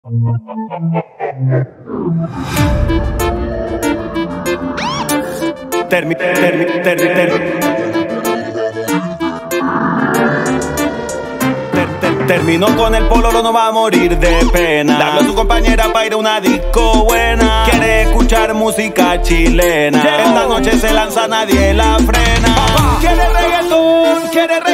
Terminó con el pololo, no va a morir de pena. Dale a su compañera pa' ir a una disco buena. Quiere escuchar música chilena. Esta noche se lanza, nadie la frena. Quiere reggaetón,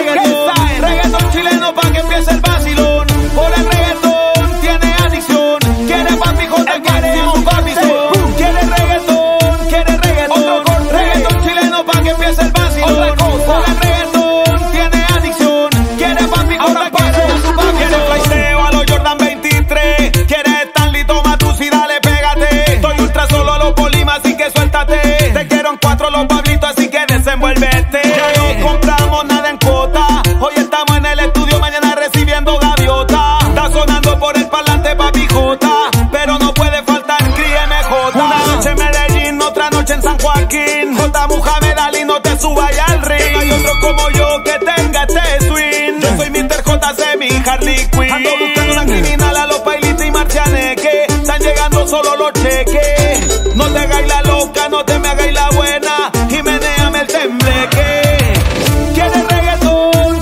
reggaetón chileno pa' que empiece el vacilón. Por el reggaetón tiene adicción. Quiere papi J, quiere su papi son. Quiere reggaetón, reggaetón chileno pa' que empiece el vacilón. Por el reggaetón tiene adicción. Quiere papi J, quiere su papi son. Quiere flaiteo a los Jordan 23. Quiere Stanley, toma tu si dale, pégate. Estoy ultra solo a los Polimas, así que suéltate. Te quiero en 4 los Pablitos, así que desenvuélvete. Ya no compramos nada en cuota. Hoy estamos en el estudio, mañana recibiendo gaviota. Está sonando por el parlante papi J, pero no puede faltar CRIMJ. Una noche en Medellín, otra noche en San Joaquín. J. Muhammad Ali, no te subas al ring. No hay otro como yo que tenga este swing. Yo soy Mr. J, mi Harley Quinn. Ando buscando una criminal a los Pailitos y Marcianeque. Están llegando solo los cheques. No te hagáis la loca, no te me hagáis la buena. Y menéame el tembleque. Quiere reggaetón,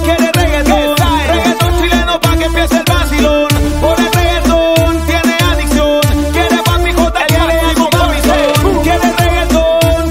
reggaetón chileno pa' que empiece el vacilón. Por el reggaetón tiene adicción. Quiere papi J, quiere su papi son. Quiere reggaetón,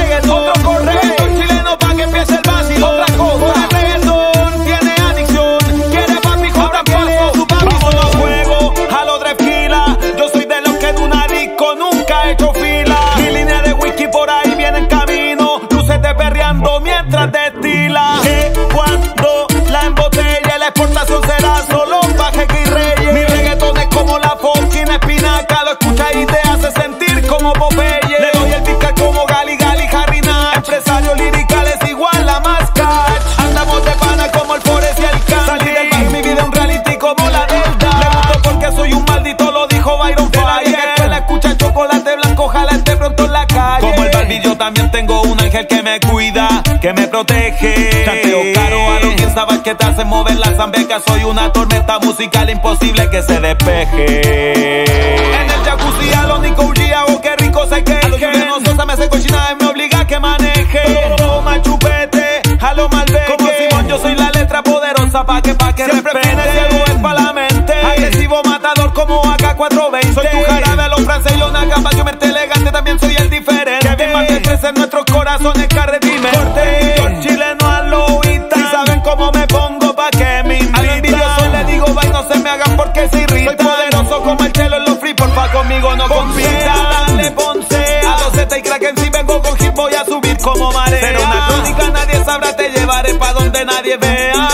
reggaetón chileno pa' que empiece el vacilón. Por el reggaetón tiene adicción. Quiere papi J, quiere su papi son. Vámonos juego a los Drefkila. Yo soy de los que en una disco nunca he hecho fila. Mi línea de whisky por ahí viene en camino. Luces de perreando mientras destila. Que cuando la embotella, la exportación será solo pa' Jeque y Reyes. Mi reggaetón es como la fucking espinaca. Lo escucha y te hace sentir como Popeye. Le doy el picar como Gali, Harry Nash. Empresario lirical es igual a más catch. Andamos de pana como el Forest y el Candy. Salí del bar, mi vida es un reality como la Delta. Le gusto porque soy un maldito, lo dijo Byron Fire. Que la escucha chocolate blanco, ojalá esté pronto en la calle. Como el Barbie, yo también tengo un ángel que me cuida, que me protege. Chanteo caro a los quien sabes que te hacen mover la zambeca. Soy una tormenta musical imposible que se despeje. En el jacuzzi a los Nico G hago que rico se queje. A los Juliano Sosa me hace cochinada y me obliga a que maneje. Toma chupete, a lo Malbec. Como Simón yo soy la letra poderosa pa' que siempre respete. Ciego es pa' la mente. Agresivo matador como AK-420. Soy tu jarabe a los franceses y los nagas. Pa' que verte elegante también soy el diferente. Que bien más de 13 en nuestros corazones carretime. Corte chileno a Loita. Y saben cómo me pongo pa' que me invitan. Al envidioso le digo bye, no se me hagan porque se irritan. Soy poderoso como el chelo en los free, porfa conmigo no compita. Dale Ponce a los Z y Kraken, si vengo con hip voy a subir como marea. Será una crónica, nadie sabrá, te llevaré pa' donde nadie vea.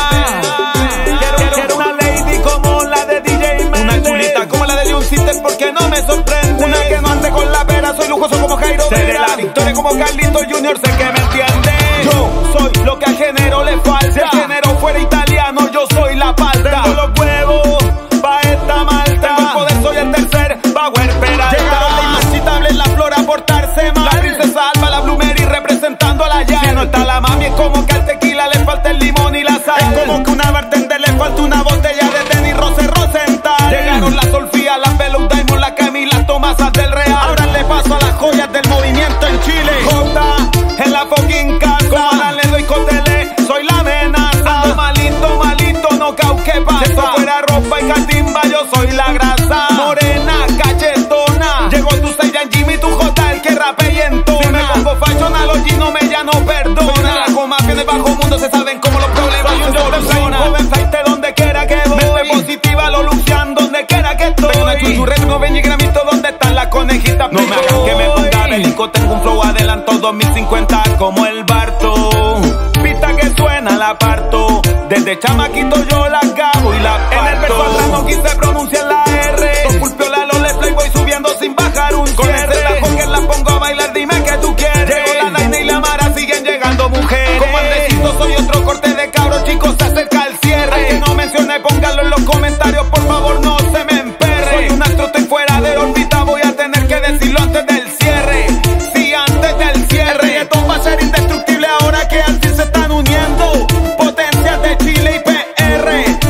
Quiero una lady como la de DJ Mele. Una chulita como la de Leon Sister porque no me sorprende. Una que no ande con la pera, soy lujoso como Jairo. Seré la victoria como Carlito Junior, sé que me entiende. Yo soy lo que al género le falta. Si el género fuera italiano, yo soy la palta. Tengo los huevos pa' esta malta. Tengo el poder, soy el tercer Power Peralta. Llegaron la inmarcitable, la flor a portarse mal. La princesa Alba, la Blumeri representando a la llave. Si no está la mami, es como que al tequila le falta el limón y la sal. Es como que una bartender le falta una botella de tenis Rosenthal. Llegaron la Solfía, la Bellow Diamond, la Camila, las Tomasas del Real. Ahora le paso a las joyas del movimiento en Chile. J en la fucking casa. Como Alan le doy cotele, soy la amenaza. Ando malito, no cauque pasa. Si esto fuera ropa y catimba, yo soy la grasa. Morena, cachetona. Llegó tu Seiyan Jimmy, tu J, el que rape y entona. Si me pongo fashion a los Gino me ya no perdona. Soy una mafia en el bajo mundo, se saben como los problemas. Soy un joven flight donde quiera que voy. Mente positiva, lo lucian donde quiera que estoy. Tengo una chuchurreta, no ven y gramito, ¿dónde están las conejitas? No me hagan que me ponga bélico, tengo un flow adelanto 2050 como el Barto. Pista que suena la parto, desde chamaquito yo la acabo y la parto. En el verso atrás no quise pronunciar la R. Con pulpio la Lola Playboy subiendo sin bajar un con ese tajo que la pongo a bailar, dime que tú quieres. Llegó la Daina y la Mara, siguen llegando mujeres. Como Andresito soy otro corte de cabros chicos, se acerca el cierre. Al que no mencione póngalo en los comentarios, por favor no se me emperre. Soy un astro, estoy fuera de órbita, voy a tener que decirlo antes del cierre. Sí, antes del cierre. El reggaetón va a ser indestructible ahora que al fin se están uniendo potencias de Chile y PR.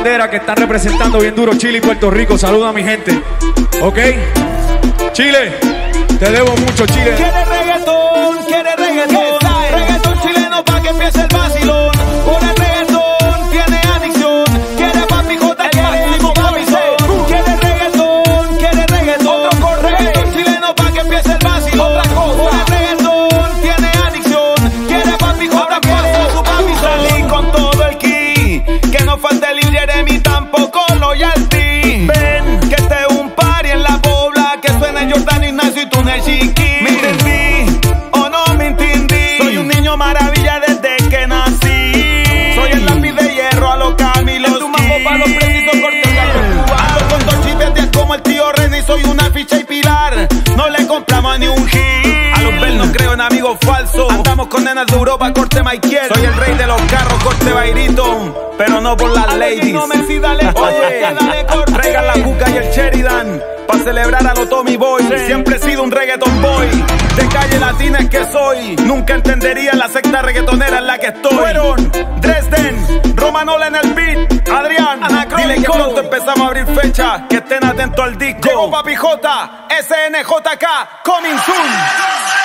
banderas que están representando bien duro Chile y Puerto Rico. Saluda a mi gente. ¿Ok? Chile, te debo mucho, Chile. Quiere reggaetón, quiere reggaetón. Reggaetón chileno pa' que empiece el vacilón. Por el reggaetón tiene adicción. Quiere papi J, quiere ritmo papi son. Quiere reggaetón, quiere reggaetón. Reggaetón chileno pa' que empiece el vacilón. Por el reggaetón tiene adicción. Quiere papi J, quiere su papi son. Salí con todo el ki, que no falte el Jeremy, tampoco loyalty. Ven, que este es un party en la pobla, que suene Jordan Ignacio y Túnel Chiqui. ¿Me entendí o no me entendí? Soy un niño maravilla desde que nací. Soy el lápiz de hierro a los Camilo. Es tu mambo pa' los precisos cortes ando con dos chipes 10 como el tío René. Soy una ficha y pilar, no le compramos ni un hit. A los Bell no creo en amigos falsos. Andamos con nenas de Europa, corte Michael. Soy el rey de los carros, corte Bairito, pero no por las ladies. No me si dale, oye, dale corte. Traigan la Cuca y el Sheridan pa' celebrar a los Tommy Boy. Siempre he sido un reggaeton boy, de calle latina es que soy. Nunca entendería la secta reggaetonera en la que estoy. Fueron Dresden, Romanola en el beat, Adrián, dile que pronto empezamos a abrir fecha, que estén atentos al disco. Llegó Papi J, SNJK, coming soon.